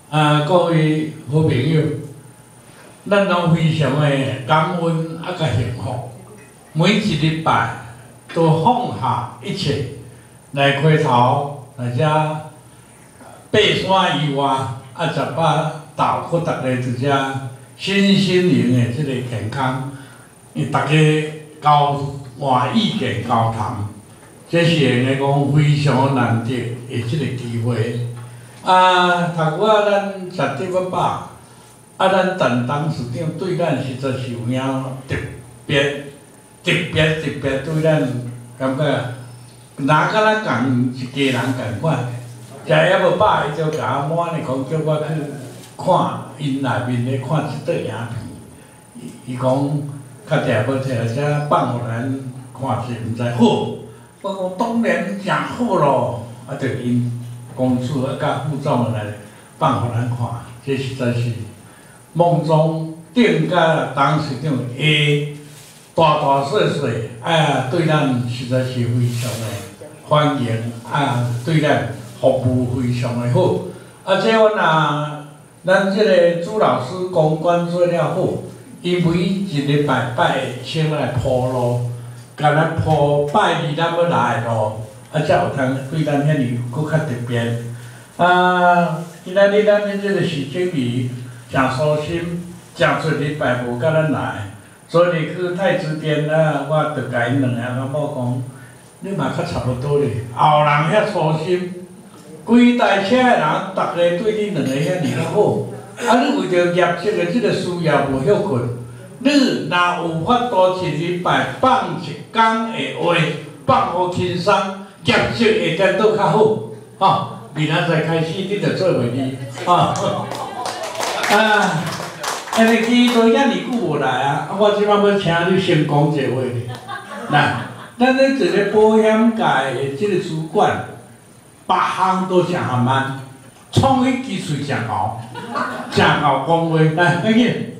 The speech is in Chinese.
各位好朋友，咱拢非常的感恩甲幸福，每一礼拜都放下一切来回头来遮爬山以外，10把豆给大家一遮身心灵的这个健康，因为大家交换意见交谈，这是应该讲非常难得的这个机会。头拄仔咱实地要把，咱陈董事长对咱实在是有影特别对咱感觉，哪敢若共一家人共款，食也无饱，伊就甲我满咧讲，叫我去看因内面咧看一块影片。伊讲较定要摕来遮放互咱看者，毋知好。我讲当然诚好咯，就因公司甲副总来放互咱看，这实在是梦中顶甲董事长下大细，对咱实在是非常的欢迎，对咱服务非常的好。这咱这个朱老师公关做了好，因为一礼拜先来铺路，甲咱铺拜二咱要来的路，才有通对咱遐尼搁较特别。今仔日咱这个徐经理诚舒心，诚出礼拜无甲咱来，所以去太子店我着甲因两个某讲，你嘛较差不多咧，后人遐粗心，规台车的人，逐个对你两个遐尼好，你为着业绩的这个需要无休困，你若有法度一礼拜放一天的话，放互轻松，业绩会变倒较好，明仔载开始，你着做袂哩，安尼去都遐尼久无来我即摆要请你先讲一个话哩。来，咱咧一个保险界的即个主管，别项都诚含慢，创意技术诚高，诚够讲话。来，快去。